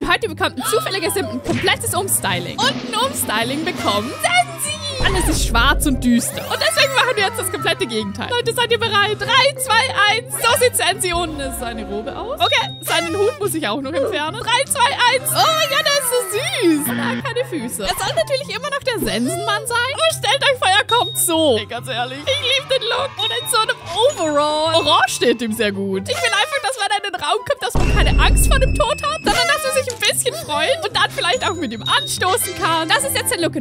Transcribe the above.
Heute bekommt ein zufälliger Sim ein komplettes Umstyling. Und ein Umstyling bekommt Sensi. Alles ist schwarz und düster. Und deswegen machen wir jetzt das komplette Gegenteil. Leute, seid ihr bereit? 3, 2, 1. So sieht Sensi unten ist seine Robe aus. Okay, seinen Hut muss ich auch noch entfernen. 3, 2, 1. Oh mein Gott, der ist so süß. Und er hat keine Füße. Er soll natürlich immer noch der Sensenmann sein. Aber stellt euch vor, er kommt so. Hey, ganz ehrlich, ich liebe den Look. Und in so einem Overall. Orange steht ihm sehr gut. Ich will einfach, dass wenn er in den Raum kommt, dass man keine Angst vor dem Tod hat, sondern dass man sich ein bisschen freut und dann vielleicht auch mit ihm anstoßen kann. Das ist jetzt der Look.